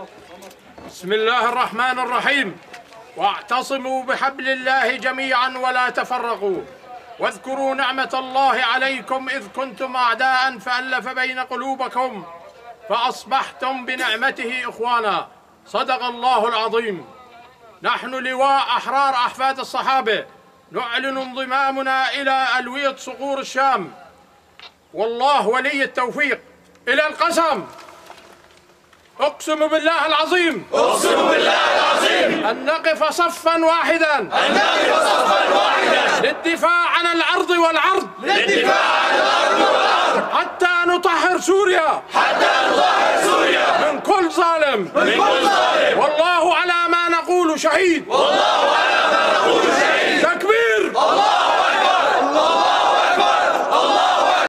بسم الله الرحمن الرحيم. واعتصموا بحبل الله جميعا ولا تفرقوا، واذكروا نعمة الله عليكم إذ كنتم أعداء فألف بين قلوبكم فأصبحتم بنعمته إخوانا. صدق الله العظيم. نحن لواء أحرار أحفاد الصحابة نعلن انضمامنا إلى ألوية صقور الشام، والله ولي التوفيق. إلى القسم. أقسم بالله العظيم. أقسم بالله العظيم. أن نقف صفا واحدا. أن نقف صفا واحدا. للدفاع عن الأرض والعرض. للدفاع عن الأرض والعرض. حتى نطهر سوريا. حتى نطهر سوريا. من كل ظالم. من كل ظالم. والله على ما نقول شهيد. والله على ما نقول شهيد.